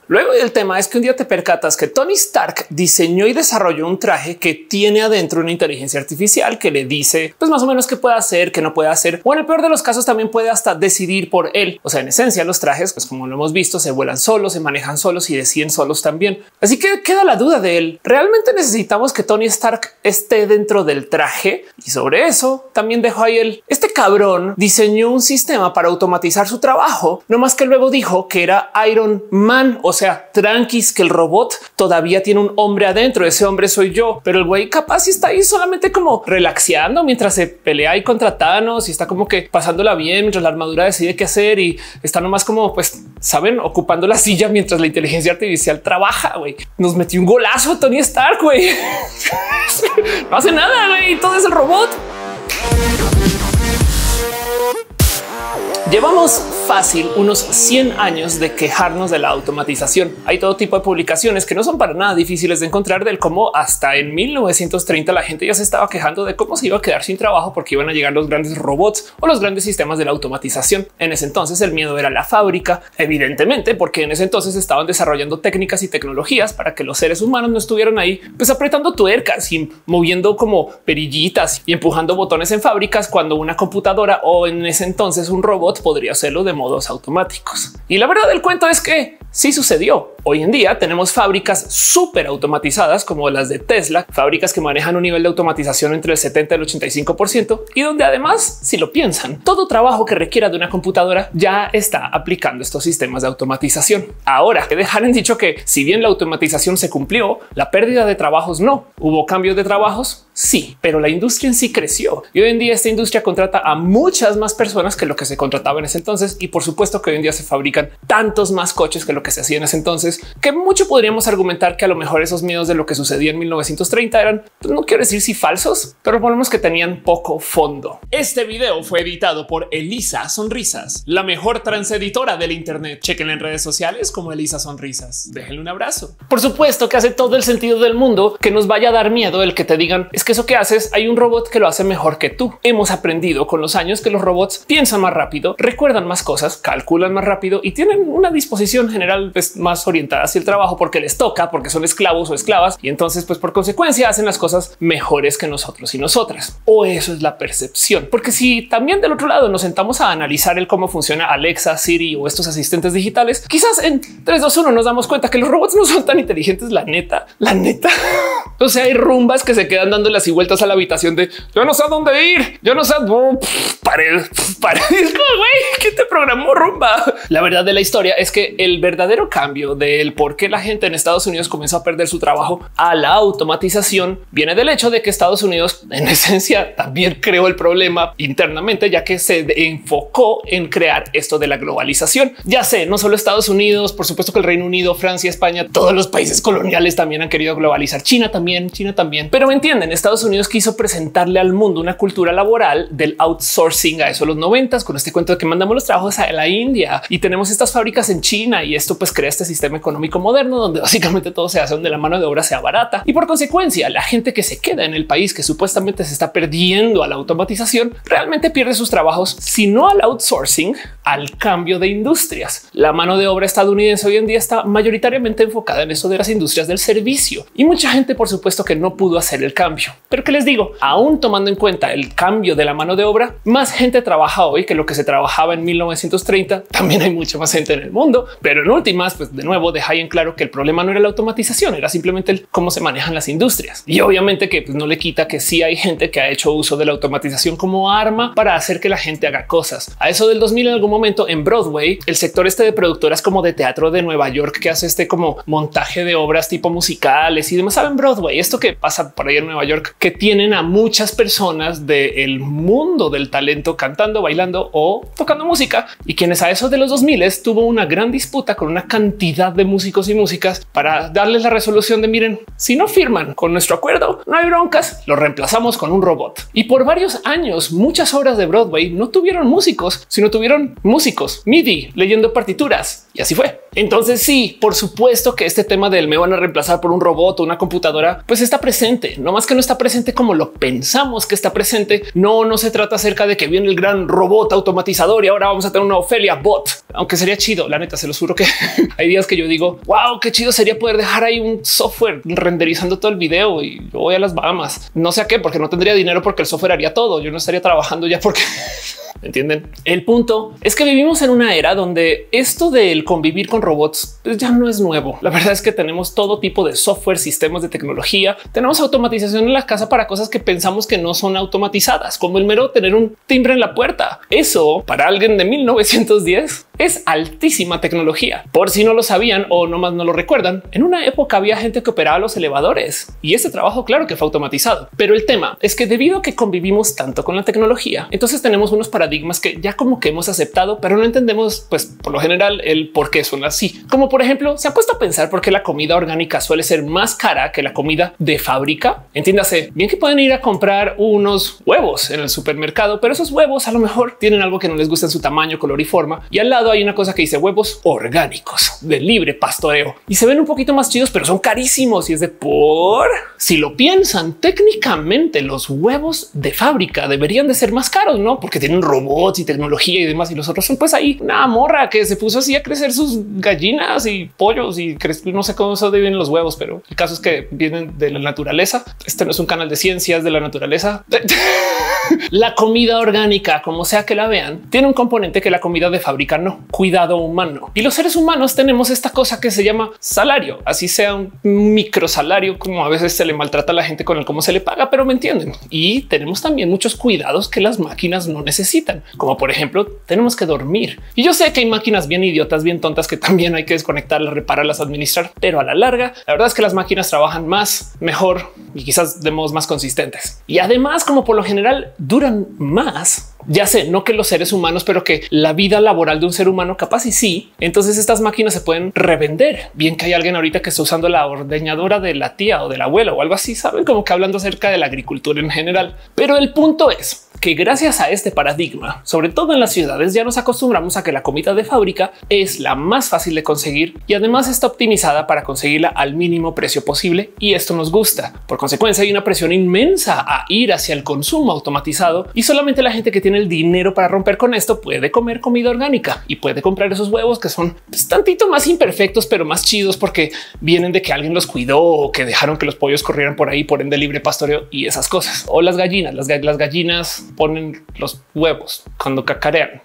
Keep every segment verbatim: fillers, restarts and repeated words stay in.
Luego el tema es que un día te percatas que Tony Stark diseñó y desarrolló un traje que tiene adentro una inteligencia artificial que le dice pues más o menos qué puede hacer, qué no puede hacer, o en el peor de los casos también puede hasta decidir por él. O sea, en esencia los trajes, pues como lo hemos visto, se vuelan solos, se manejan solos y deciden solos también. Así que queda la duda de él. ¿Realmente necesitamos que Tony Stark esté dentro del traje? Y sobre eso también dejó ahí el este cabrón diseñó un sistema para automatizar su trabajo, no más que luego dijo que era Iron Man. O sea, tranquis, que el robot todavía tiene un hombre adentro. Ese hombre soy yo, pero el güey capaz si está ahí solamente como relaxeando mientras se pelea ahí contra Thanos y está como que pasándola bien mientras la armadura decide qué hacer y está nomás como pues saben ocupando la silla mientras la inteligencia artificial trabaja. Güey, nos metió un golazo Tony Stark. Güey, no hace nada. Güey, todo es el robot. Llevamos fácil unos cien años de quejarnos de la automatización. Hay todo tipo de publicaciones que no son para nada difíciles de encontrar del cómo hasta en mil novecientos treinta la gente ya se estaba quejando de cómo se iba a quedar sin trabajo porque iban a llegar los grandes robots o los grandes sistemas de la automatización. En ese entonces el miedo era la fábrica, evidentemente, porque en ese entonces estaban desarrollando técnicas y tecnologías para que los seres humanos no estuvieran ahí pues apretando tuercas y moviendo como perillitas y empujando botones en fábricas cuando una computadora o en ese entonces un robot podría hacerlo de modos automáticos. Y la verdad del cuento es que sí sucedió. Hoy en día tenemos fábricas súper automatizadas como las de Tesla, fábricas que manejan un nivel de automatización entre el setenta y el ochenta y cinco por ciento y donde además, si lo piensan, todo trabajo que requiera de una computadora ya está aplicando estos sistemas de automatización. Ahora, que dejar en dicho que si bien la automatización se cumplió, la pérdida de trabajos no. ¿Hubo cambios de trabajos? Sí, pero la industria en sí creció y hoy en día esta industria contrata a muchas más personas que lo que se contrataba en ese entonces. Y por supuesto que hoy en día se fabrican tantos más coches que lo que se hacía en ese entonces, que mucho podríamos argumentar que a lo mejor esos miedos de lo que sucedía en mil novecientos treinta eran, pues no quiero decir si falsos, pero ponemos que tenían poco fondo. Este video fue editado por Elisa Sonrisas, la mejor transeditora del Internet. Chequen en redes sociales como Elisa Sonrisas. Déjenle un abrazo. Por supuesto que hace todo el sentido del mundo que nos vaya a dar miedo el que te digan es que eso que haces hay un robot que lo hace mejor que tú. Hemos aprendido con los años que los robots piensan más rápido, recuerdan más cosas, calculan más rápido y tienen una disposición general pues, más orientada hacia el trabajo porque les toca, porque son esclavos o esclavas y entonces pues por consecuencia hacen las cosas mejores que nosotros y nosotras. O eso es la percepción, porque si también del otro lado nos sentamos a analizar el cómo funciona Alexa, Siri o estos asistentes digitales, quizás en tres, dos, uno nos damos cuenta que los robots no son tan inteligentes. La neta, la neta. O sea, hay rumbas que se quedan dando las y vueltas a la habitación de yo no sé a dónde ir, yo no sé, oh, pared, pared. Güey, ¿qué te programó rumba? La verdad de la historia es que el verdadero cambio del por qué la gente en Estados Unidos comenzó a perder su trabajo a la automatización viene del hecho de que Estados Unidos en esencia también creó el problema internamente, ya que se enfocó en crear esto de la globalización. Ya sé, no solo Estados Unidos, por supuesto que el Reino Unido, Francia, España, todos los países coloniales también han querido globalizar. China también, China también. Pero me entienden, Estados Unidos quiso presentarle al mundo una cultura laboral del outsourcing a eso los noventas con este cuento de que mandamos los trabajos a la India y tenemos estas fábricas en China y esto pues crea este sistema económico moderno donde básicamente todo se hace donde la mano de obra sea barata y por consecuencia la gente que se queda en el país que supuestamente se está perdiendo a la automatización realmente pierde sus trabajos, si no al outsourcing, al cambio de industrias. La mano de obra estadounidense hoy en día está mayoritariamente enfocada en eso de las industrias del servicio y mucha gente por supuesto que no pudo hacer el cambio. Pero que les digo, aún tomando en cuenta el cambio de la mano de obra, más gente trabaja hoy que lo que se trabajaba en mil novecientos treinta. También hay mucha más gente en el mundo, pero en últimas, pues de nuevo deja ahí en claro que el problema no era la automatización, era simplemente el cómo se manejan las industrias. Y obviamente que pues, no le quita que sí hay gente que ha hecho uso de la automatización como arma para hacer que la gente haga cosas. A eso del dos mil en algún momento en Broadway, el sector este de productoras como de teatro de Nueva York que hace este como montaje de obras tipo musicales y demás. Saben Broadway, esto que pasa por ahí en Nueva York, que tienen a muchas personas del mundo del talento cantando, bailando o tocando música y quienes a eso de los dos mil tuvo una gran disputa con una cantidad de músicos y músicas para darles la resolución de miren, si no firman con nuestro acuerdo, no hay broncas, lo reemplazamos con un robot. Y por varios años, muchas obras de Broadway no tuvieron músicos, sino tuvieron músicos M I D I leyendo partituras y así fue. Entonces sí, por supuesto que este tema del me van a reemplazar por un robot o una computadora, pues está presente, no más que no está presente como lo pensamos que está presente. No, no se trata acerca de que viene el gran robot automatizador y ahora vamos a tener una Ofelia bot, aunque sería chido. La neta, se los juro que hay días que yo digo, wow, qué chido sería poder dejar ahí un software renderizando todo el video y yo voy a las Bahamas. No sé a qué, porque no tendría dinero, porque el software haría todo. Yo no estaría trabajando ya porque ¿entienden? El punto es que vivimos en una era donde esto del convivir con robots pues ya no es nuevo. La verdad es que tenemos todo tipo de software, sistemas de tecnología, tenemos automatización en la casa para cosas que pensamos que no son automatizadas, como el mero tener un timbre en la puerta. Eso para alguien de mil novecientos diez es altísima tecnología. Por si no lo sabían o nomás no lo recuerdan, en una época había gente que operaba los elevadores y este trabajo claro que fue automatizado. Pero el tema es que debido a que convivimos tanto con la tecnología, entonces tenemos unos paradigmas que ya como que hemos aceptado, pero no entendemos pues por lo general el por qué son así. Como por ejemplo, se ha puesto a pensar por qué la comida orgánica suele ser más cara que la comida de fábrica. Entiéndase bien que pueden ir a comprar unos huevos en el supermercado, pero esos huevos a lo mejor tienen algo que no les gusta en su tamaño, color y forma. Y al lado hay una cosa que dice huevos orgánicos de libre pastoreo y se ven un poquito más chidos, pero son carísimos. Y es de por si lo piensan técnicamente, los huevos de fábrica deberían de ser más caros, no? Porque tienen robots y tecnología y demás. Y los otros son pues ahí una morra que se puso así a crecer sus gallinas y pollos y no sé cómo se deben los huevos, pero el caso es que vienen de la naturaleza. Este no es un canal de ciencias de la naturaleza. La comida orgánica, como sea que la vean, tiene un componente que la comida de fábrica no. Cuidado humano. Y los seres humanos tenemos esta cosa que se llama salario, así sea un micro salario, como a veces se le maltrata a la gente con el cómo se le paga, pero me entienden. Y tenemos también muchos cuidados que las máquinas no necesitan, como por ejemplo tenemos que dormir. Y yo sé que hay máquinas bien idiotas, bien tontas que también hay que desconectarlas, repararlas, administrar, pero a la larga la verdad es que las máquinas trabajan más, mejor y quizás de modos más consistentes. Y además, como por lo general duran más, ya sé, no que los seres humanos, pero que la vida laboral de un ser humano capaz y sí. Entonces estas máquinas se pueden revender. Bien que hay alguien ahorita que está usando la ordeñadora de la tía o de la abuela o algo así, saben, como que hablando acerca de la agricultura en general. Pero el punto es que gracias a este paradigma, sobre todo en las ciudades, ya nos acostumbramos a que la comida de fábrica es la más fácil de conseguir y además está optimizada para conseguirla al mínimo precio posible. Y esto nos gusta. Por consecuencia, hay una presión inmensa a ir hacia el consumo automatizado y solamente la gente que tiene el dinero para romper con esto puede comer comida orgánica y puede comprar esos huevos que son pues, tantito más imperfectos, pero más chidos porque vienen de que alguien los cuidó o que dejaron que los pollos corrieran por ahí por ende libre pastoreo y esas cosas. O las gallinas, las, las gallinas ponen los huevos cuando cacarean.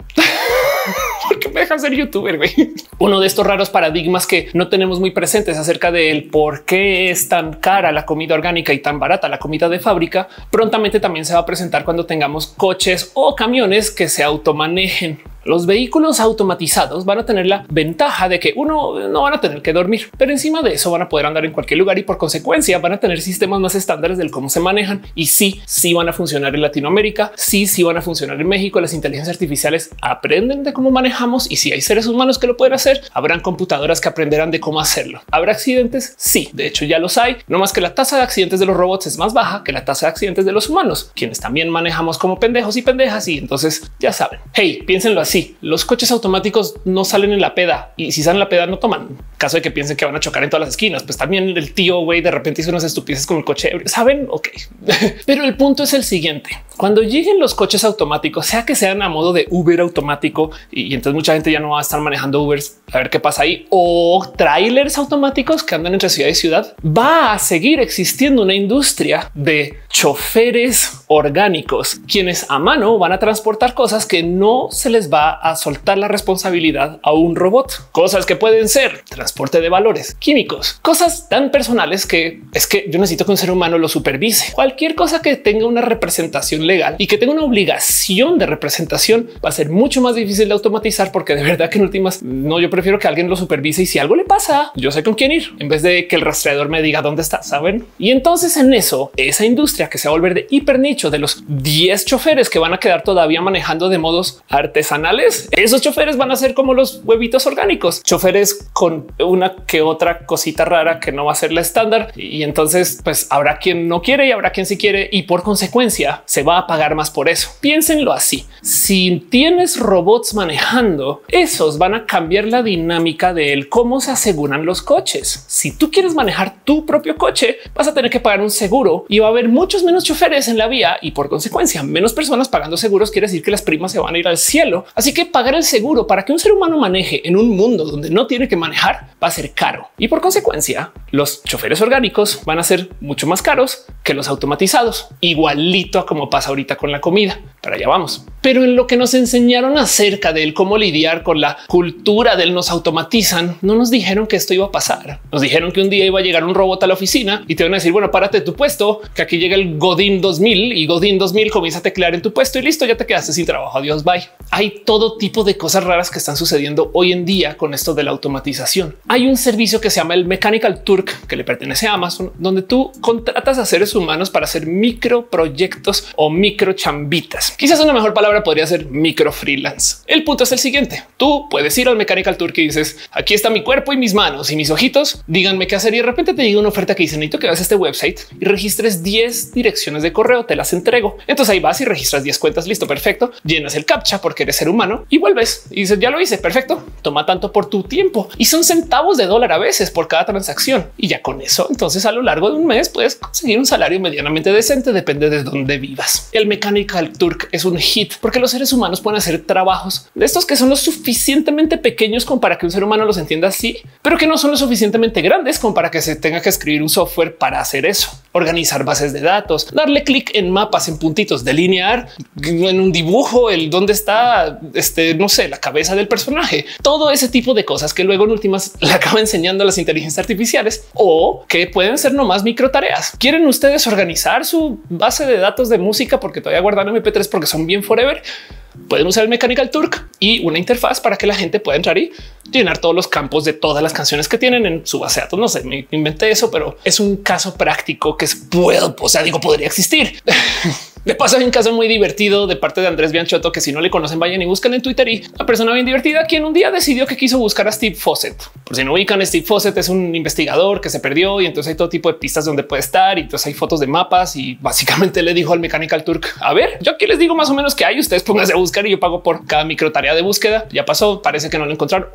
Porque me dejan ser youtuber. Güey. Uno de estos raros paradigmas que no tenemos muy presentes acerca del por qué es tan cara la comida orgánica y tan barata la comida de fábrica, prontamente también se va a presentar cuando tengamos coches o camiones que se automanejen. Los vehículos automatizados van a tener la ventaja de que uno no van a tener que dormir, pero encima de eso van a poder andar en cualquier lugar y por consecuencia van a tener sistemas más estándares del cómo se manejan. Y sí, sí van a funcionar en Latinoamérica. Sí, sí van a funcionar en México. Las inteligencias artificiales aprenden de cómo manejamos y si hay seres humanos que lo pueden hacer, habrán computadoras que aprenderán de cómo hacerlo. ¿Habrá accidentes? Sí, de hecho ya los hay. No más que la tasa de accidentes de los robots es más baja que la tasa de accidentes de los humanos, quienes también manejamos como pendejos y pendejas. Y entonces ya saben, hey, piénsenlo así. Los coches automáticos no salen en la peda y si salen en la peda no toman. Caso de que piensen que van a chocar en todas las esquinas, pues también el tío güey de repente hizo unas estupideces con el coche. Saben? Ok, pero el punto es el siguiente. Cuando lleguen los coches automáticos, sea que sean a modo de Uber automático y entonces mucha gente ya no va a estar manejando Ubers, a ver qué pasa ahí, o trailers automáticos que andan entre ciudad y ciudad, va a seguir existiendo una industria de choferes orgánicos, quienes a mano van a transportar cosas que no se les va a soltar la responsabilidad a un robot. Cosas que pueden ser transporte de valores, químicos, cosas tan personales que es que yo necesito que un ser humano lo supervise. Cualquier cosa que tenga una representación legal y que tenga una obligación de representación va a ser mucho más difícil de automatizar, porque de verdad que en últimas no, yo prefiero que alguien lo supervise y si algo le pasa, yo sé con quién ir en vez de que el rastreador me diga dónde está, saben? Y entonces en eso, esa industria que se va a volver de hiper nicho de los diez choferes que van a quedar todavía manejando de modos artesanales semanales, esos choferes van a ser como los huevitos orgánicos, choferes con una que otra cosita rara que no va a ser la estándar. Y entonces pues habrá quien no quiere y habrá quien sí quiere, y por consecuencia se va a pagar más por eso. Piénsenlo así. Si tienes robots manejando, esos van a cambiar la dinámica de el cómo se aseguran los coches. Si tú quieres manejar tu propio coche, vas a tener que pagar un seguro y va a haber muchos menos choferes en la vía y por consecuencia menos personas pagando seguros. Quiere decir que las primas se van a ir al cielo. Así que pagar el seguro para que un ser humano maneje en un mundo donde no tiene que manejar va a ser caro, y por consecuencia los choferes orgánicos van a ser mucho más caros que los automatizados, igualito a como pasa ahorita con la comida. Para allá vamos. Pero en lo que nos enseñaron acerca de cómo lidiar con la cultura del nos automatizan, no nos dijeron que esto iba a pasar. Nos dijeron que un día iba a llegar un robot a la oficina y te van a decir, bueno, párate de tu puesto, que aquí llega el Godín dos mil y Godín dos mil comienza a teclear en tu puesto y listo, ya te quedaste sin trabajo. Adiós, bye. Hay todo tipo de cosas raras que están sucediendo hoy en día con esto de la automatización. Hay un servicio que se llama el Mechanical Turk, que le pertenece a Amazon, donde tú contratas a seres humanos para hacer micro proyectos o micro chambitas. Quizás una mejor palabra podría ser micro freelance. El punto es el siguiente. Tú puedes ir al Mechanical Turk y dices, aquí está mi cuerpo y mis manos y mis ojitos, díganme qué hacer. Y de repente te llega una oferta que dice, necesito que veas este website y registres diez direcciones de correo, te las entrego. Entonces ahí vas y registras diez cuentas. Listo, perfecto. Llenas el captcha porque eres ser humano y vuelves y dices, ya lo hice, perfecto. Toma tanto por tu tiempo y son centavos de dólar a veces por cada transacción. Y ya con eso, entonces a lo largo de un mes puedes conseguir un salario medianamente decente, depende de dónde vivas. El Mechanical Turk es un hit porque los seres humanos pueden hacer trabajos de estos que son lo suficientemente pequeños como para que un ser humano los entienda así, pero que no son lo suficientemente grandes como para que se tenga que escribir un software para hacer eso. Organizar bases de datos, darle clic en mapas, en puntitos, delinear en un dibujo el dónde está, este, no sé, la cabeza del personaje, todo ese tipo de cosas que luego en últimas le acaba enseñando a las inteligencias artificiales o que pueden ser nomás micro tareas. ¿Quieren ustedes organizar su base de datos de música porque todavía guardan M P tres porque son bien forever? Pueden usar el Mechanical Turk y una interfaz para que la gente pueda entrar y llenar todos los campos de todas las canciones que tienen en su base de datos. No sé, me inventé eso, pero es un caso práctico que puedo, o sea, digo, podría existir. De paso, hay un caso muy divertido de parte de Andrés Bianchotto, que si no le conocen, vayan y buscan en Twitter, y una persona bien divertida quien un día decidió que quiso buscar a Steve Fossett. Por si no ubican, Steve Fossett es un investigador que se perdió y entonces hay todo tipo de pistas donde puede estar y entonces hay fotos de mapas y básicamente le dijo al Mechanical Turk, a ver, yo aquí les digo más o menos que hay, ustedes pónganse a buscar y yo pago por cada micro tarea de búsqueda. Ya pasó, parece que no lo encontraron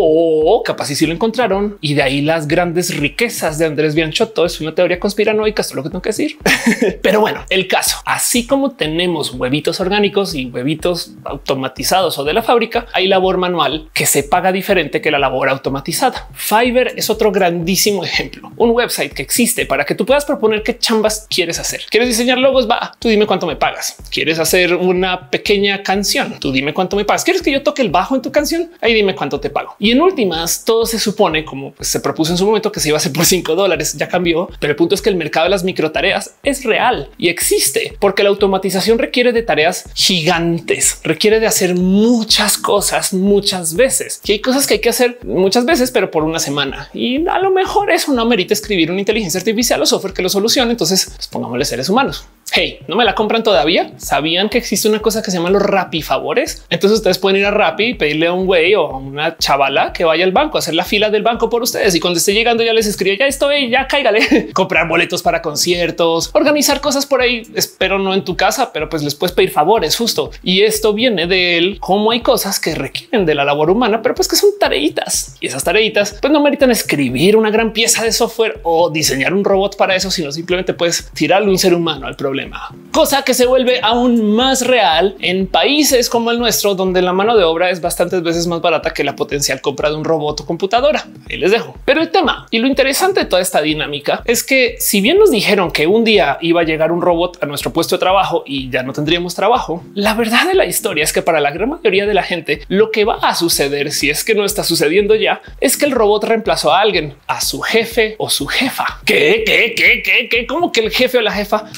o capaz sí lo encontraron, y de ahí las grandes riquezas de Andrés Bianchotto. Es una teoría conspiranoica, esto es lo que tengo que decir. Pero bueno, el caso, así como tenemos huevitos orgánicos y huevitos automatizados o de la fábrica, hay labor manual que se paga diferente que la labor automatizada. Fiverr es otro grandísimo ejemplo, un website que existe para que tú puedas proponer qué chambas quieres hacer. ¿Quieres diseñar logos? Va, tú dime cuánto me pagas. ¿Quieres hacer una pequeña canción? Tú dime cuánto me pagas. ¿Quieres que yo toque el bajo en tu canción? Ahí dime cuánto te pago. Y en últimas, todo se supone, como pues se propuso en su momento, que se iba a hacer por cinco dólares. Ya cambió, pero el punto es que el mercado de las microtareas es real y existe porque la automatización requiere de tareas gigantes, requiere de hacer muchas cosas muchas veces, y hay cosas que hay que hacer muchas veces, pero por una semana. Y a lo mejor eso no amerita escribir una inteligencia artificial o software que lo solucione. Entonces, pues pongámosle seres humanos. Hey, ¿no me la compran todavía? ¿Sabían que existe una cosa que se llama los Rappi favores? Entonces ustedes pueden ir a Rappi y pedirle a un güey o a una chavala que vaya al banco a hacer la fila del banco por ustedes, y cuando esté llegando ya les escribe, ya estoy, ya cáigale. Comprar boletos para conciertos, organizar cosas por ahí. Espero no en tu casa, pero pues les puedes pedir favores justo. Y esto viene de él, como hay cosas que requieren de la labor humana, pero pues que son tareitas, y esas tareitas pues no meritan escribir una gran pieza de software o diseñar un robot para eso, sino simplemente puedes tirarle un ser humano al problema. Cosa que se vuelve aún más real en países como el nuestro, donde la mano de obra es bastantes veces más barata que la potencial compra de un robot o computadora. Ahí les dejo. Pero el tema y lo interesante de toda esta dinámica es que si bien nos dijeron que un día iba a llegar un robot a nuestro puesto de trabajo y ya no tendríamos trabajo, la verdad de la historia es que para la gran mayoría de la gente lo que va a suceder, si es que no está sucediendo ya, es que el robot reemplazó a alguien, a su jefe o su jefa. ¿Qué? ¿Qué? ¿Qué? ¿Qué? ¿Qué? ¿Cómo que el jefe o la jefa? No sé si les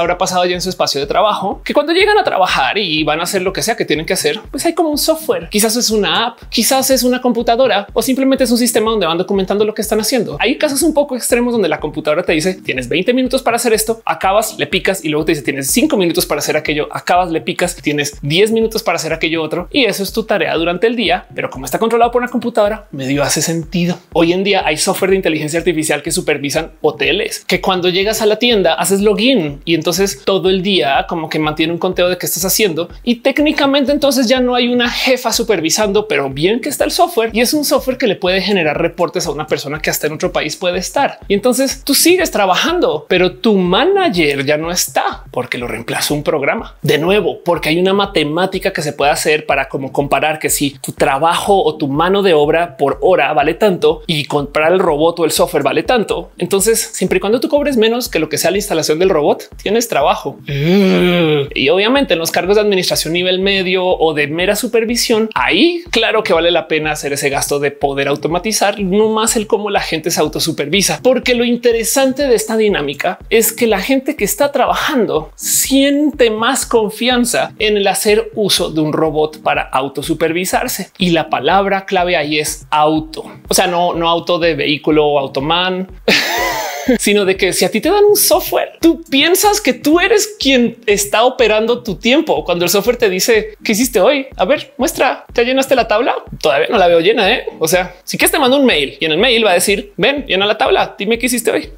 habrá pasado ya en su espacio de trabajo, que cuando llegan a trabajar y van a hacer lo que sea que tienen que hacer, pues hay como un software. Quizás es una app, quizás es una computadora o simplemente es un sistema donde van documentando lo que están haciendo. Hay casos un poco extremos donde la computadora te dice tienes veinte minutos para hacer esto, acabas, le picas y luego te dice tienes cinco minutos para hacer aquello, acabas, le picas, tienes diez minutos para hacer aquello otro y eso es tu tarea durante el día. Pero como está controlado por una computadora, medio hace sentido. Hoy en día hay software de inteligencia artificial que supervisan hoteles, que cuando llegas a la tienda haces login y entonces todo el día como que mantiene un conteo de qué estás haciendo y técnicamente entonces ya no hay una jefa supervisando, pero bien que está el software y es un software que le puede generar reportes a una persona que hasta en otro país puede estar. Y entonces tú sigues trabajando, pero tu manager ya no está porque lo reemplazó un programa. De nuevo, porque hay una matemática que se puede hacer para como comparar que si tu trabajo o tu mano de obra por hora vale tanto y comprar el robot o el software vale tanto. Entonces, siempre y cuando tú cobres menos que lo que sea la instalación del robot, tienes trabajo. Mm. Y obviamente en los cargos de administración nivel medio o de mera supervisión, ahí claro que vale la pena hacer ese gasto de poder automatizar, no más el cómo la gente se autosupervisa, porque lo interesante de esta dinámica es que la gente que está trabajando siente más confianza en el hacer uso de un robot para autosupervisarse. Y la palabra clave ahí es auto. O sea, no, no auto de vehículo o automan, sino de que si a ti te dan un software, tú piensas que tú eres quien está operando tu tiempo. Cuando el software te dice qué hiciste hoy, a ver, muestra, ¿ya llenaste la tabla? Todavía no la veo llena. ¿eh? O sea, si quieres te mando un mail y en el mail va a decir ven, llena la tabla, dime qué hiciste hoy.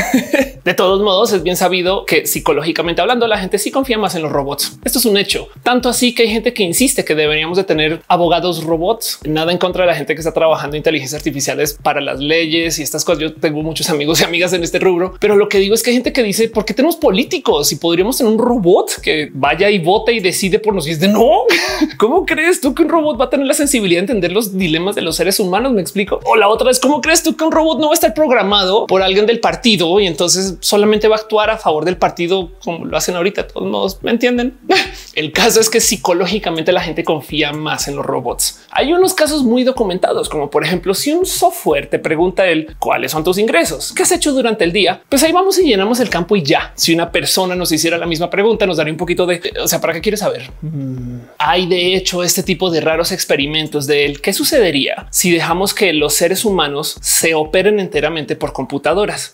De todos modos, es bien sabido que psicológicamente hablando, la gente sí confía más en los robots. Esto es un hecho, tanto así que hay gente que insiste que deberíamos de tener abogados robots. Nada en contra de la gente que está trabajando inteligencias artificiales para las leyes y estas cosas. Yo tengo muchos amigos y amigas en este rubro, pero lo que digo es que hay gente que dice por qué tenemos políticos y podríamos tener un robot que vaya y vote y decide por nosotros. Y es de no. ¿Cómo crees tú que un robot va a tener la sensibilidad de entender los dilemas de los seres humanos? Me explico. O la otra es cómo crees tú que un robot no va a estar programado por alguien del partido y entonces solamente va a actuar a favor del partido como lo hacen ahorita. De todos modos, ¿me entienden? El caso es que psicológicamente la gente confía más en los robots. Hay unos casos muy documentados, como por ejemplo, si un software te pregunta él cuáles son tus ingresos, qué has hecho durante el día, pues ahí vamos y llenamos el campo y ya. Si una persona nos hiciera la misma pregunta, nos daría un poquito de, o sea, ¿para qué quieres saber? Hmm. Hay de hecho este tipo de raros experimentos de él. ¿Qué sucedería si dejamos que los seres humanos se operen enteramente por computadoras?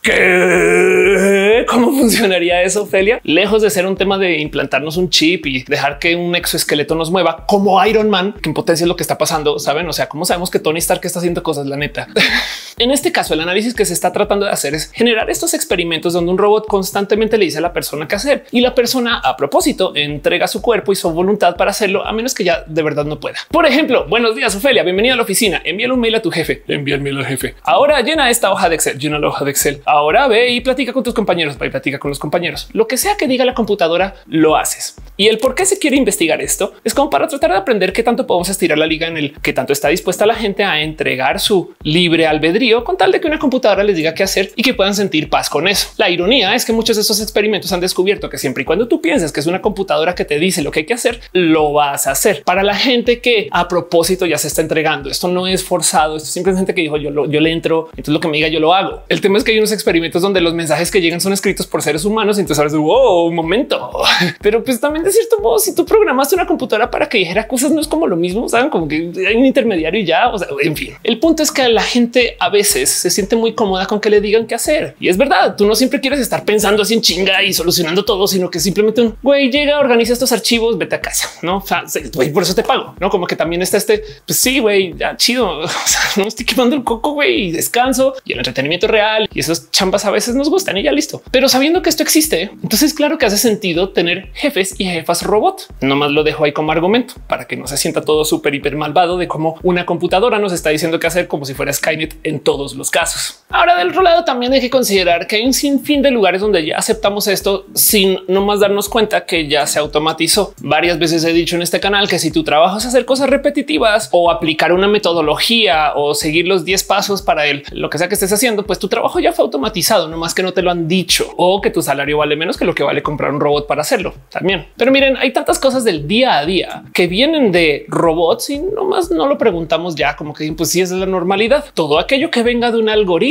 ¿Qué? ¿Cómo funcionaría eso, Ophelia? Lejos de ser un tema de implantarnos un chip y dejar que un exoesqueleto nos mueva como Iron Man, que en potencia es lo que está pasando, ¿saben? O sea, ¿cómo sabemos que Tony Stark está haciendo cosas? La neta. En este caso, el análisis que se está tratando de hacer es generar estos experimentos donde un robot constantemente le dice a la persona qué hacer y la persona a propósito entrega su cuerpo y su voluntad para hacerlo, a menos que ya de verdad no pueda. Por ejemplo, buenos días, Ophelia, bienvenida a la oficina. Envíale un mail a tu jefe. Envía el mail al jefe. Ahora llena esta hoja de Excel. Llena la hoja de Excel. Ahora ve y platica con tus compañeros. Va y platica con los compañeros. Lo que sea que diga la computadora, lo haces. Y el por qué se quiere investigar esto es como para tratar de aprender qué tanto podemos estirar la liga en el que tanto está dispuesta la gente a entregar su libre albedrío con tal de que una computadora les diga qué hacer y que puedan sentir paz con eso. La ironía es que muchos de estos experimentos han descubierto que siempre y cuando tú pienses que es una computadora que te dice lo que hay que hacer, lo vas a hacer. Para la gente que a propósito ya se está entregando, esto no es forzado. Esto siempre es gente que dijo yo, lo, yo le entro, entonces lo que me diga yo lo hago. El tema es que hay unos experimentos donde los mensajes que llegan son escritos por seres humanos y entonces ahora es wow, un momento. Pero pues también de cierto modo, si tú programaste una computadora para que dijera cosas, no es como lo mismo, saben, como que hay un intermediario y ya, o sea, en fin. El punto es que la gente a veces se siente muy cómoda con que le digan qué hacer. Y es verdad, tú no siempre quieres estar pensando así en chinga y solucionando todo, sino que simplemente un güey llega, organiza estos archivos, vete a casa, no? O sea, güey, por eso te pago, no? Como que también está este, pues sí, güey, ya chido. O sea, no estoy quemando el coco, güey, y descanso y el entretenimiento real y esas chambas a veces nos gustan y ya listo. Pero sabiendo que esto existe, entonces claro que hace sentido tener jefes y jefas robot. No más lo dejo ahí como argumento para que no se sienta todo súper hiper malvado de cómo una computadora nos está diciendo qué hacer como si fuera Skynet en todos los casos. Ahora del otro lado también hay que considerar que hay un sinfín de lugares donde ya aceptamos esto sin no más darnos cuenta que ya se automatizó. Varias veces he dicho en este canal que si tu trabajo es hacer cosas repetitivas o aplicar una metodología o seguir los diez pasos para él, lo que sea que estés haciendo, pues tu trabajo ya fue automatizado, no más que no te lo han dicho o que tu salario vale menos que lo que vale comprar un robot para hacerlo también. Pero miren, hay tantas cosas del día a día que vienen de robots y no más no lo preguntamos ya como que pues sí es la normalidad. Todo aquello que venga de un algoritmo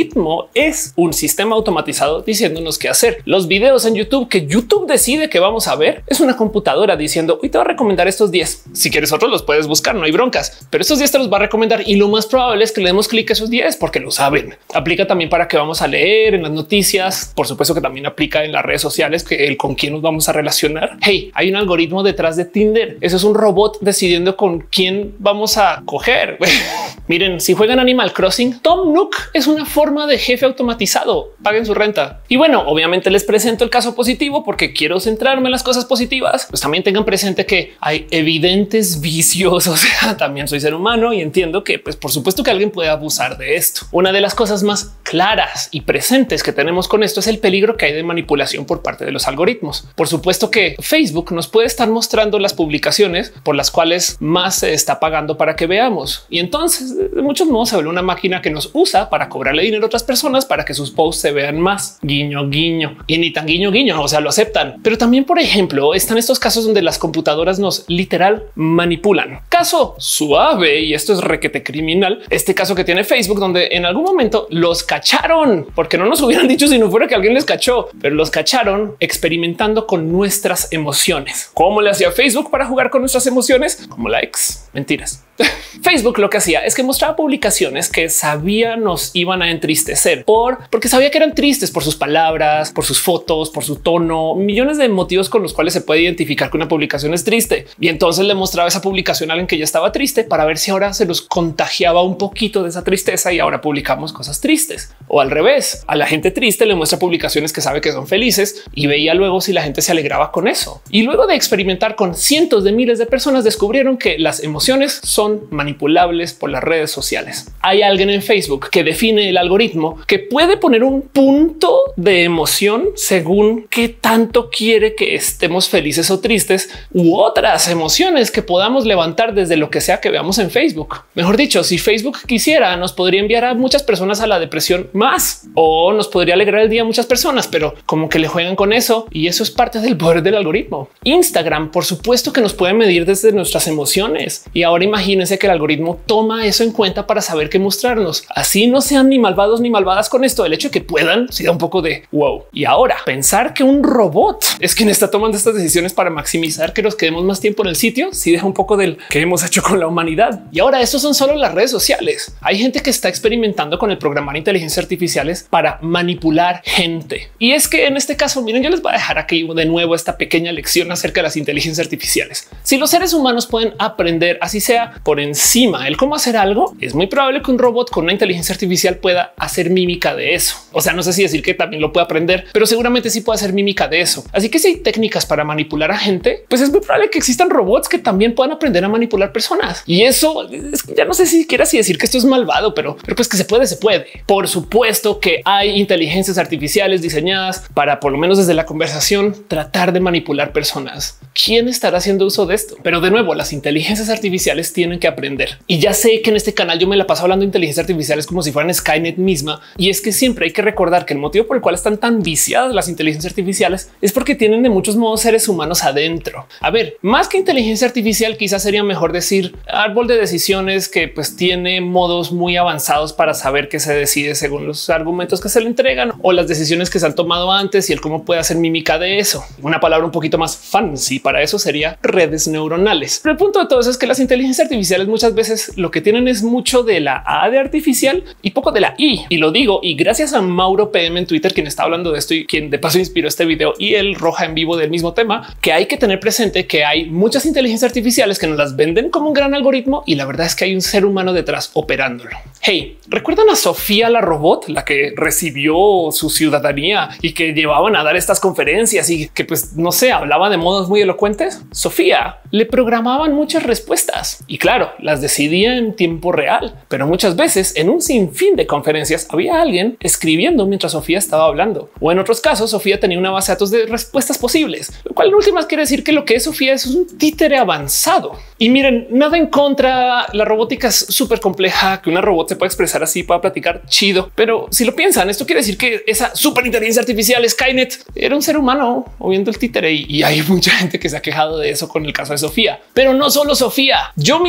algoritmo es un sistema automatizado diciéndonos qué hacer. Los videos en YouTube que YouTube decide que vamos a ver es una computadora diciendo hoy te va a recomendar estos diez. Si quieres otros los puedes buscar, no hay broncas, pero estos diez te los va a recomendar y lo más probable es que le demos clic a esos diez porque lo saben. Aplica también para que vamos a leer en las noticias. Por supuesto que también aplica en las redes sociales, que el con quién nos vamos a relacionar. Hey, hay un algoritmo detrás de Tinder. Eso es un robot decidiendo con quién vamos a coger. Miren, si juegan Animal Crossing, Tom Nook es una forma de jefe automatizado. Paguen su renta. Y bueno, obviamente les presento el caso positivo porque quiero centrarme en las cosas positivas. Pues también tengan presente que hay evidentes vicios. O sea, también soy ser humano y entiendo que, pues, por supuesto que alguien puede abusar de esto. Una de las cosas más claras y presentes que tenemos con esto es el peligro que hay de manipulación por parte de los algoritmos. Por supuesto que Facebook nos puede estar mostrando las publicaciones por las cuales más se está pagando para que veamos. Y entonces, de muchos modos, se vuelve una máquina que nos usa para cobrarle dinero a otras personas para que sus posts se vean más. Guiño, guiño. Y ni tan guiño, guiño. O sea, lo aceptan. Pero también, por ejemplo, están estos casos donde las computadoras nos literal manipulan. Caso suave, y esto es requete criminal, este caso que tiene Facebook, donde en algún momento los cacharon, porque no nos hubieran dicho si no fuera que alguien les cachó, pero los cacharon experimentando con nuestras emociones. ¿Cómo le hacía Facebook para jugar con nuestras emociones? Como likes. Mentiras. Facebook lo que hacía es que mostraba publicaciones que sabía nos iban a entristecer por porque sabía que eran tristes por sus palabras, por sus fotos, por su tono, millones de motivos con los cuales se puede identificar que una publicación es triste. Y entonces le mostraba esa publicación a alguien que ya estaba triste para ver si ahora se nos contagiaba un poquito de esa tristeza y ahora publicamos cosas tristes. O al revés, a la gente triste le muestra publicaciones que sabe que son felices y veía luego si la gente se alegraba con eso. Y luego de experimentar con cientos de miles de personas, descubrieron que las emociones son manipulables por las redes sociales. Hay alguien en Facebook que define el algoritmo que puede poner un punto de emoción según qué tanto quiere que estemos felices o tristes u otras emociones que podamos levantar desde lo que sea que veamos en Facebook. Mejor dicho, si Facebook quisiera, nos podría enviar a muchas personas a la depresión más o nos podría alegrar el día a muchas personas, pero como que le juegan con eso y eso es parte del poder del algoritmo. Instagram, por supuesto que nos puede medir desde nuestras emociones y ahora imagínense que el algoritmo toma eso en cuenta para saber qué mostrarnos. Así no sean ni malvados ni malvadas con esto. El hecho de que puedan sí da un poco de wow. Y ahora pensar que un robot es quien está tomando estas decisiones para maximizar que nos quedemos más tiempo en el sitio, sí deja un poco del que hemos hecho con la humanidad. Y ahora estos son solo las redes sociales. Hay gente que está experimentando con el programar inteligencias artificiales para manipular gente. Y es que en este caso, miren, yo les voy a dejar aquí de nuevo esta pequeña lección acerca de las inteligencias artificiales. Si los seres humanos pueden aprender, así sea por encima el cómo hacer algo, es muy probable que un robot con una inteligencia artificial pueda hacer mímica de eso. O sea, no sé si decir que también lo puede aprender, pero seguramente sí puede hacer mímica de eso. Así que si hay técnicas para manipular a gente, pues es muy probable que existan robots que también puedan aprender a manipular personas. Y eso es, ya no sé si siquiera si decir que esto es malvado, pero, pero pues que se puede, se puede. Por supuesto que hay inteligencias artificiales diseñadas para, por lo menos desde la conversación, tratar de manipular personas. ¿Quién estará haciendo uso de esto? Pero de nuevo, las inteligencias artificiales tienen que aprender. Y ya sé que en este canal yo me la paso hablando de inteligencias artificiales como si fueran Skynet misma. Y es que siempre hay que recordar que el motivo por el cual están tan viciadas las inteligencias artificiales es porque tienen de muchos modos seres humanos adentro. A ver, más que inteligencia artificial, quizás sería mejor decir árbol de decisiones que pues tiene modos muy avanzados para saber qué se decide según los argumentos que se le entregan o las decisiones que se han tomado antes y el cómo puede hacer mímica de eso. Una palabra un poquito más fancy para eso sería redes neuronales. Pero el punto de todo eso es que las inteligencias artificiales muchas veces lo que tienen es mucho de la A de artificial y poco de la I. Y lo digo y gracias a Mauro P M en Twitter, quien está hablando de esto y quien de paso inspiró este video y el Roja en vivo del mismo tema, que hay que tener presente que hay muchas inteligencias artificiales que nos las venden como un gran algoritmo y la verdad es que hay un ser humano detrás operándolo. Hey, ¿recuerdan a Sofía la robot, la que recibió su ciudadanía y que llevaban a dar estas conferencias y que pues no sé, hablaba de modos muy elocuentes? Sofía le programaban muchas respuestas y claro, las decidía en tiempo real, pero muchas veces en un sinfín de conferencias había alguien escribiendo mientras Sofía estaba hablando o en otros casos Sofía tenía una base de datos de respuestas posibles, lo cual en últimas quiere decir que lo que es Sofía es un títere avanzado. Y miren, nada en contra, la robótica es súper compleja, que una robot se puede expresar así, pueda platicar chido, pero si lo piensan, esto quiere decir que esa super inteligencia artificial Skynet era un ser humano moviendo el títere y, y hay mucha gente que se ha quejado de eso con el caso de Sofía, pero no solo Sofía. Yo mismo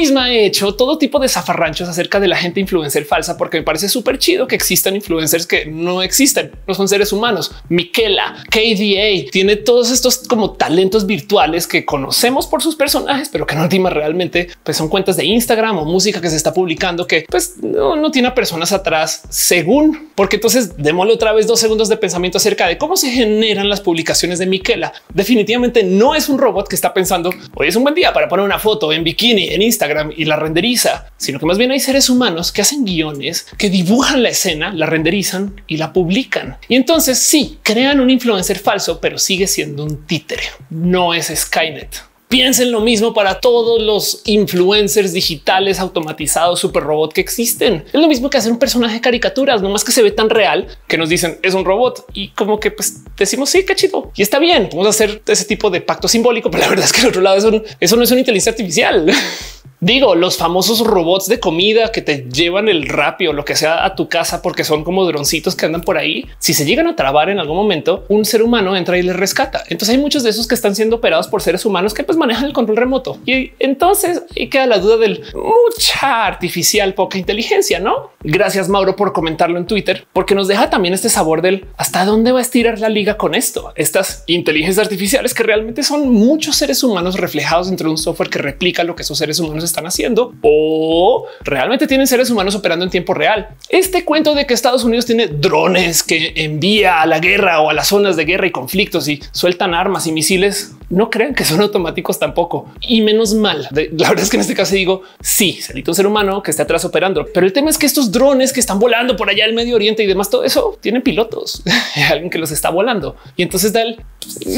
misma he hecho todo tipo de zafarranchos acerca de la gente influencer falsa, porque me parece súper chido que existan influencers que no existen, no son seres humanos. Miquela, K D A, tiene todos estos como talentos virtuales que conocemos por sus personajes, pero que en última realmente pues son cuentas de Instagram o música que se está publicando que pues no, no tiene a personas atrás, según, porque entonces démosle otra vez dos segundos de pensamiento acerca de cómo se generan las publicaciones de Miquela. Definitivamente no es un robot que está pensando hoy es un buen día para poner una foto en bikini en Instagram y la renderiza, sino que más bien hay seres humanos que hacen guiones, que dibujan la escena, la renderizan y la publican. Y entonces sí, crean un influencer falso, pero sigue siendo un títere. No es Skynet. Piensen lo mismo para todos los influencers digitales automatizados, super robot que existen. Es lo mismo que hacer un personaje de caricaturas, no más que se ve tan real que nos dicen es un robot y como que pues decimos sí, qué chido y está bien. Vamos a hacer ese tipo de pacto simbólico, pero la verdad es que al otro lado eso, eso no es una inteligencia artificial. Digo, los famosos robots de comida que te llevan el Rappi o lo que sea a tu casa porque son como droncitos que andan por ahí. Si se llegan a trabar en algún momento, un ser humano entra y les rescata. Entonces hay muchos de esos que están siendo operados por seres humanos que pues manejan el control remoto. Y entonces ahí queda la duda del mucha artificial, poca inteligencia, ¿no? Gracias Mauro por comentarlo en Twitter, porque nos deja también este sabor del hasta dónde va a estirar la liga con esto. Estas inteligencias artificiales que realmente son muchos seres humanos reflejados dentro de un software que replica lo que esos seres humanos están haciendo o realmente tienen seres humanos operando en tiempo real. Este cuento de que Estados Unidos tiene drones que envía a la guerra o a las zonas de guerra y conflictos y sueltan armas y misiles, no crean que son automáticos tampoco, y menos mal. La verdad es que en este caso digo sí, se necesita un ser humano que esté atrás operando, pero el tema es que estos drones que están volando por allá en Medio Oriente y demás, todo eso tienen pilotos, alguien que los está volando y entonces da el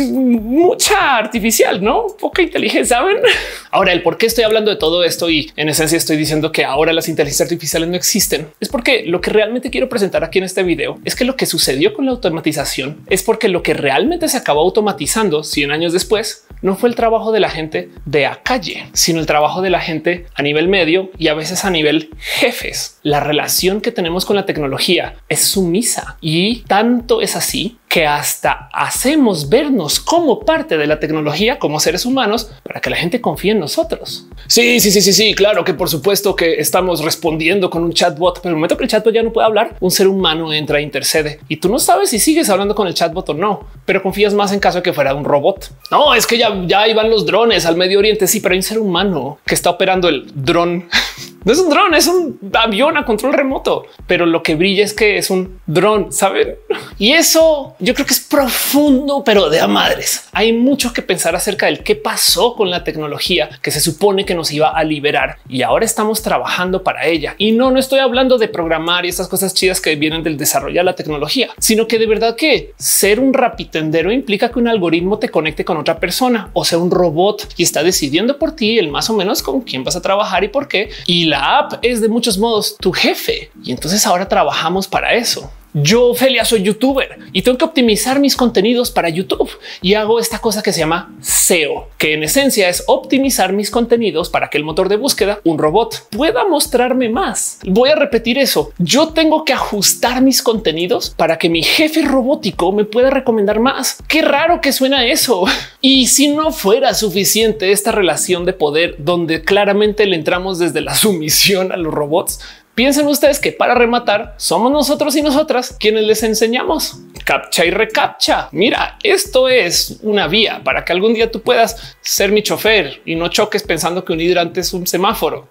mucha artificial, no poca inteligencia. ¿Saben? Ahora, el por qué estoy hablando de todo esto y en esencia estoy diciendo que ahora las inteligencias artificiales no existen es porque lo que realmente quiero presentar aquí en este video es que lo que sucedió con la automatización es porque lo que realmente se acabó automatizando cien años después no fue el trabajo de la gente de a calle, sino el trabajo de la gente a nivel medio y a veces a nivel jefes. La relación que tenemos con la tecnología es sumisa y tanto es así que hasta hacemos vernos como parte de la tecnología como seres humanos para que la gente confíe en nosotros. Sí, sí, sí, sí, sí, claro que por supuesto que estamos respondiendo con un chatbot, pero en el momento que el chatbot ya no puede hablar, un ser humano entra e intercede y tú no sabes si sigues hablando con el chatbot o no, pero confías más en caso de que fuera un robot. No, es que ya, ya iban los drones al Medio Oriente. Sí, pero hay un ser humano que está operando el dron. No es un dron, es un avión a control remoto, pero lo que brilla es que es un dron, ¿saben? Y eso yo creo que es profundo, pero de a madres. Hay mucho que pensar acerca del qué pasó con la tecnología que se supone que nos iba a liberar y ahora estamos trabajando para ella. Y no, no estoy hablando de programar y estas cosas chidas que vienen del desarrollar la tecnología, sino que de verdad que ser un rapitendero implica que un algoritmo te conecte con otra persona o sea un robot y está decidiendo por ti el más o menos con quién vas a trabajar y por qué. Y la app es de muchos modos tu jefe y entonces ahora trabajamos para eso. Yo, Ofelia, soy youtuber y tengo que optimizar mis contenidos para YouTube y hago esta cosa que se llama S E O, que en esencia es optimizar mis contenidos para que el motor de búsqueda, un robot, pueda mostrarme más. Voy a repetir eso. Yo tengo que ajustar mis contenidos para que mi jefe robótico me pueda recomendar más. Qué raro que suena eso. Y si no fuera suficiente esta relación de poder donde claramente le entramos desde la sumisión a los robots, piensen ustedes que para rematar somos nosotros y nosotras quienes les enseñamos captcha y recaptcha. Mira, esto es una vía para que algún día tú puedas ser mi chofer y no choques pensando que un hidrante es un semáforo.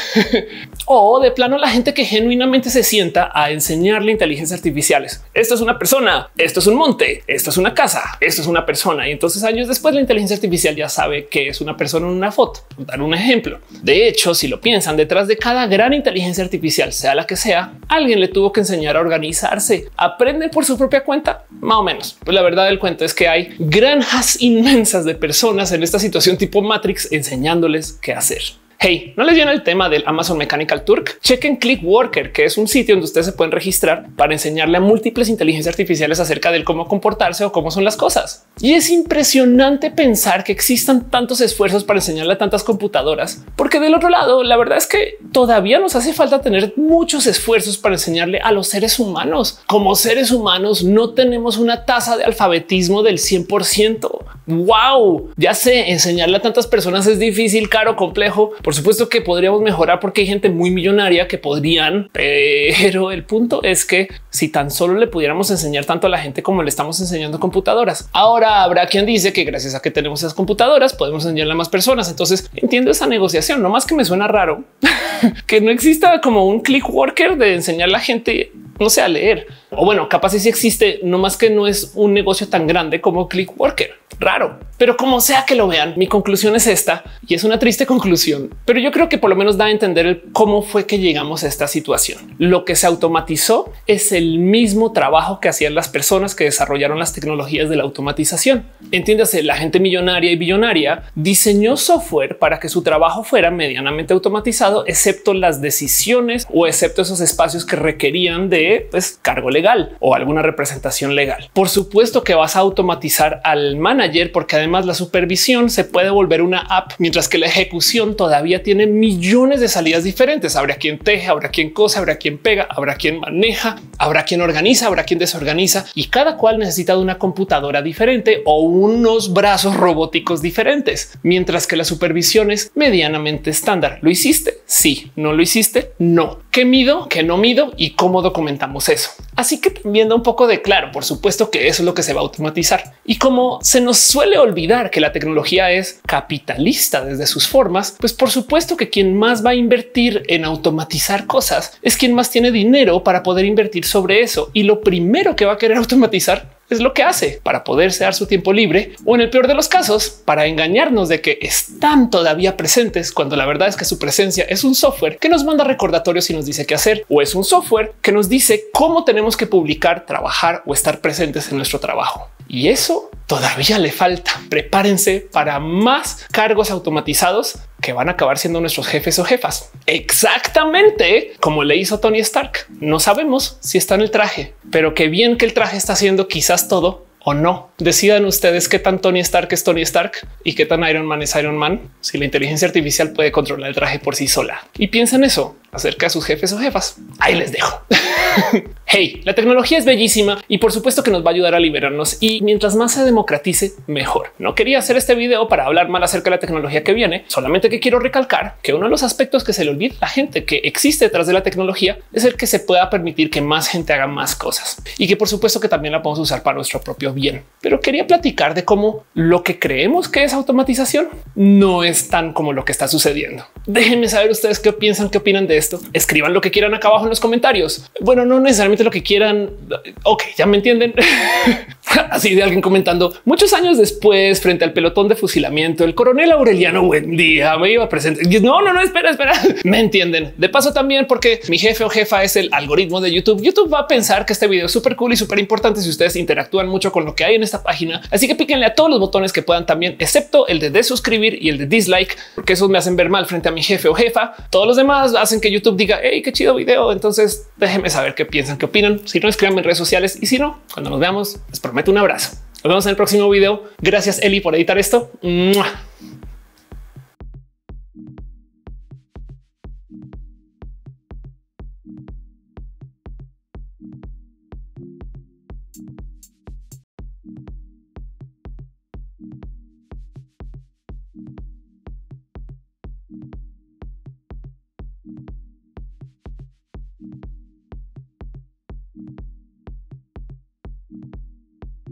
O de plano la gente que genuinamente se sienta a enseñarle inteligencias artificiales. Esto es una persona, esto es un monte, esto es una casa, esto es una persona. Y entonces años después la inteligencia artificial ya sabe que es una persona en una foto. Dar un ejemplo. De hecho, si lo piensan, detrás de cada gran inteligencia artificial, sea la que sea, alguien le tuvo que enseñar a organizarse. Aprenden por su propia cuenta, más o menos. Pues la verdad del cuento es que hay granjas inmensas de personas en esta situación tipo Matrix enseñándoles qué hacer. Hey, ¿no les viene el tema del Amazon Mechanical Turk? Chequen Clickworker, que es un sitio donde ustedes se pueden registrar para enseñarle a múltiples inteligencias artificiales acerca del cómo comportarse o cómo son las cosas. Y es impresionante pensar que existan tantos esfuerzos para enseñarle a tantas computadoras, porque del otro lado, la verdad es que todavía nos hace falta tener muchos esfuerzos para enseñarle a los seres humanos. Como seres humanos no tenemos una tasa de alfabetismo del cien por ciento. Wow, ya sé, enseñarle a tantas personas es difícil, caro, complejo. Por supuesto que podríamos mejorar porque hay gente muy millonaria que podrían, pero el punto es que si tan solo le pudiéramos enseñar tanto a la gente como le estamos enseñando computadoras, ahora habrá quien dice que gracias a que tenemos esas computadoras podemos enseñarle a más personas. Entonces entiendo esa negociación, no más que me suena raro que no exista como un click worker de enseñar a la gente, no sé, a leer. O bueno, capaz si sí existe, no más que no es un negocio tan grande como click worker. Raro, pero como sea que lo vean, mi conclusión es esta y es una triste conclusión, pero yo creo que por lo menos da a entender el cómo fue que llegamos a esta situación. Lo que se automatizó es el mismo trabajo que hacían las personas que desarrollaron las tecnologías de la automatización. Entiéndase, la gente millonaria y billonaria diseñó software para que su trabajo fuera medianamente automatizado, excepto las decisiones o excepto esos espacios que requerían de pues, cargo legal o alguna representación legal. Por supuesto que vas a automatizar al manager porque además la supervisión se puede volver una app, mientras que la ejecución todavía tiene millones de salidas diferentes. Habrá quien teje, habrá quien cose, habrá quien pega, habrá quien maneja, habrá quien organiza, habrá quien desorganiza y cada cual necesita de una computadora diferente o unos brazos robóticos diferentes, mientras que la supervisión es medianamente estándar. ¿Lo hiciste? Sí. ¿No lo hiciste? No. ¿Qué mido? ¿Qué no mido? ¿Y cómo documentamos eso? Así que también da un poco de claro, por supuesto que eso es lo que se va a automatizar. Y como se nos suele olvidar que la tecnología es capitalista desde sus formas, pues por supuesto que quien más va a invertir en automatizar cosas es quien más tiene dinero para poder invertir sobre eso. Y lo primero que va a querer automatizar es lo que hace para poderse dar su tiempo libre o en el peor de los casos para engañarnos de que están todavía presentes cuando la verdad es que su presencia es un software que nos manda recordatorios y nos dice qué hacer o es un software que nos dice cómo tenemos que publicar, trabajar o estar presentes en nuestro trabajo. Y eso todavía le falta. Prepárense para más cargos automatizados que van a acabar siendo nuestros jefes o jefas. Exactamente como le hizo Tony Stark. No sabemos si está en el traje, pero qué bien que el traje está haciendo quizás todo o no. Decidan ustedes qué tan Tony Stark es Tony Stark y qué tan Iron Man es Iron Man. Si la inteligencia artificial puede controlar el traje por sí sola y piensen eso acerca de sus jefes o jefas. Ahí les dejo. Hey, la tecnología es bellísima y por supuesto que nos va a ayudar a liberarnos y mientras más se democratice, mejor. No quería hacer este video para hablar mal acerca de la tecnología que viene, solamente que quiero recalcar que uno de los aspectos que se le olvida a la gente que existe detrás de la tecnología es el que se pueda permitir que más gente haga más cosas y que por supuesto que también la podemos usar para nuestro propio bien. Pero quería platicar de cómo lo que creemos que es automatización no es tan como lo que está sucediendo. Déjenme saber ustedes qué piensan, qué opinan de esto. Escriban lo que quieran acá abajo en los comentarios. Bueno, no necesariamente lo que quieran. Ok, ya me entienden. Así de alguien comentando muchos años después, frente al pelotón de fusilamiento, el coronel Aureliano Buendía me iba a presentar. No, no, no, espera, espera. Me entienden. De paso también porque mi jefe o jefa es el algoritmo de YouTube. YouTube va a pensar que este video es súper cool y súper importante si ustedes interactúan mucho con lo que hay en esta página. Así que píquenle a todos los botones que puedan también, excepto el de desuscribir y el de dislike, porque esos me hacen ver mal frente a mi jefe o jefa. Todos los demás hacen que YouTube diga hey, qué chido video. Entonces déjenme saber qué piensan, qué opinan. Si no, escríbanme en redes sociales y si no, cuando nos veamos, les prometo un abrazo. Nos vemos en el próximo video. Gracias, Eli, por editar esto. ¡Mua!